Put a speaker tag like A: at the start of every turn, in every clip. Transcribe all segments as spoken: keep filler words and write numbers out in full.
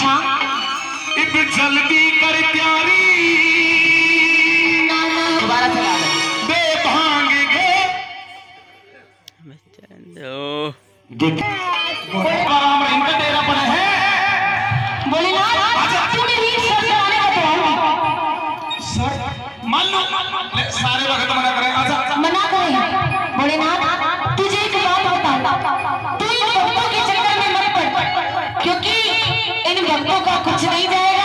A: अच्छा
B: इब जल्दी कर प्यारी
A: दोबारा चला
B: दे भांगे
A: देख
B: इनका तेरा पड़ा है
A: बोले ना तूने रील सर चलाने बताओ
B: सर मान लो सारे वक्त मना करें आजा
A: मना करें बोले ना तुझे एक बात बताऊं तू इन भक्तों के चक्कर में मत पड़ क्योंकि इन भक्तों का कुछ नहीं जाएगा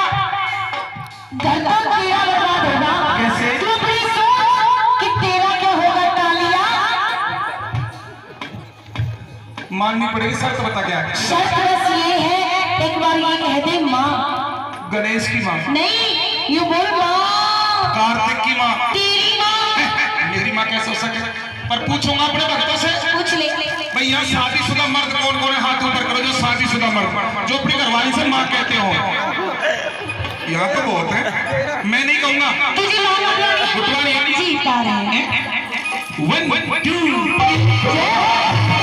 A: घर का कीड़ा लगा देगा
B: कैसे
A: तू अपनी सोच कि तेरा क्या होगा तालिया
B: माननी पड़ेगी शर्त बता क्या है
A: शर्त बस ये है एक बार ये कह दे माँ
B: गणेश की माँ
A: नहीं यू बोल माँ
B: कार्तिक की माँ
A: तेरी माँ
B: मेरी माँ कैसे हो सके पर पूछूंगा अपने भक्तों से
A: पूछ ले
B: भाई यहाँ शादीशुदा मर्द कौन कौन है हाथ ऊपर करो जो शादीशुदा मर्द जो अपनी घरवाली से माँ कहते हो यहाँ तो बहुत है मैं नहीं कहूंगा
A: तुझे माँ
B: गुटवानी
A: जीता रहे हैं
B: वन वन टू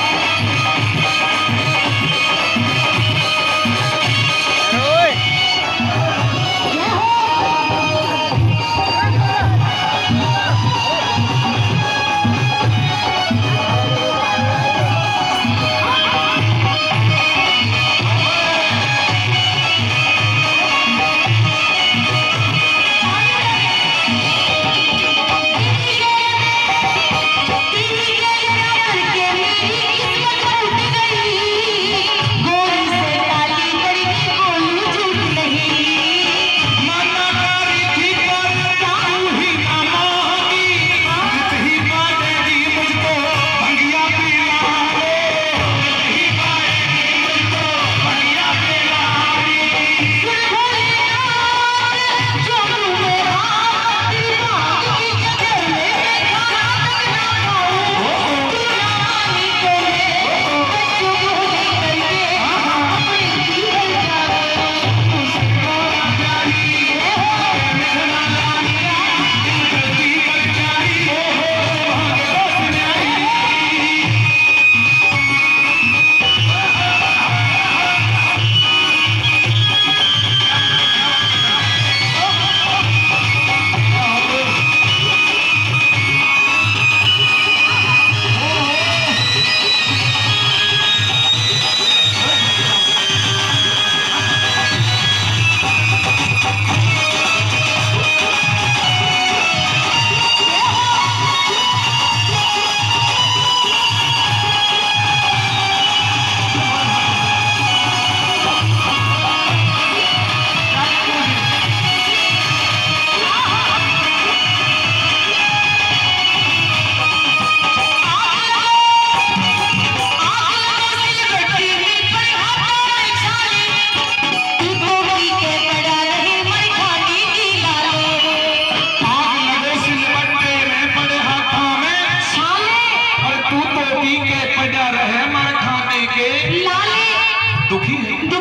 B: दुखी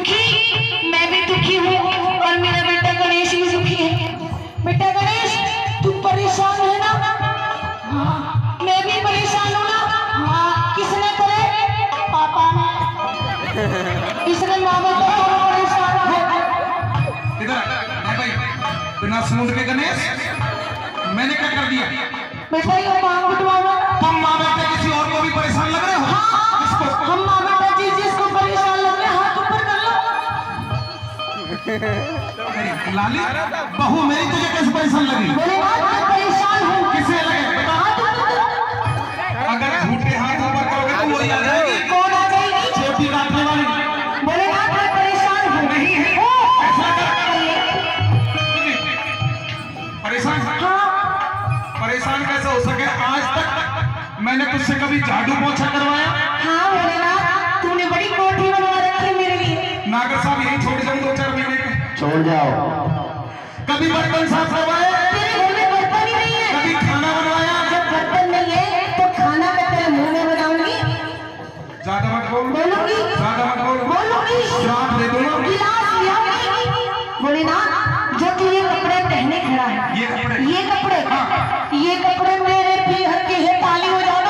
A: दुखी मैं भी दुखी हूँ और मेरा बेटा गणेश भी दुखी है। बेटा गणेश तू परेशान है ना? हाँ मैं भी परेशान हूँ ना। हाँ किसने करे? पापा ने। इसने माँ बाप को परेशान है।
B: इधर है भाई बिना समुद्र के गणेश मैंने क्या कर दिया?
A: बेटा ये मांग उठवाना।
B: तुम माँ बेटे किसी और को भी परेशान लग रहे हो?
A: हाँ
B: किसको?
A: हम माँ बेटा जी जिसको परेशान लग रहे हैं हाथ ऊपर कर लो।
B: लाली बहू मेरी तुझे कैसे परेशान लगी?
A: बोले मैं परेशान हूँ।
B: किसे लगे बता? अगर झूठे हाथ ऊपर करोगे तो वही आ जाएगी।
A: कौन आ जाएगी?
B: छोटी काटने वाली।
A: बोले मैं परेशान हूँ।
B: नहीं है ऐसा कर परेशान परेशान कैसे हो सके? आज तक मैंने तुझसे कभी झाड़ू पोछा करवाया?
A: हाँ बोले ना तूने बड़ी कोठी बनवा रखी है मेरे लिए।
B: नागर साहब यही छोड़ जाऊं दो चार महीने के?
C: छोड़ जाओ।
B: कभी बर्तन साफ करवाए?
A: तेरे घर में बर्तन ही नहीं है।
B: कभी खाना बनवाया?
A: जब बर्तन नहीं है तो खाना मैं तेरे मुंह में बनाऊंगी।
B: ज्यादा मत बोल।
A: बोलूंगी।
B: ज्यादा मत बोल।
A: बोलूंगी।
B: श्राप दे दूंगा।
A: गिलास लिया। बोले ना जो तू ये कपड़े पहने खड़ा है
B: ये कपड़े
A: ये कपड़े
B: हाँ।
A: ये कपड़े मेरे पीहर के है। ताली हो जाओ।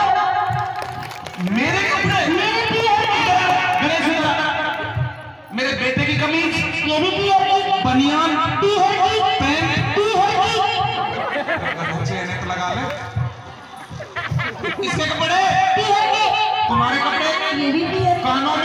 B: मेरे कपड़े
A: मेरे पीहर के।
B: गणेश मेरे बेटे की कमीज
A: ये भी पियर की,
B: बनियान,
A: टीहर की,
B: पैंट,
A: टीहर की,
B: चेहरे तो लगा ले। इसके कपड़े,
A: टीहर की,
B: तुम्हारे कपड़े,
A: ये भी पियर,
B: कानों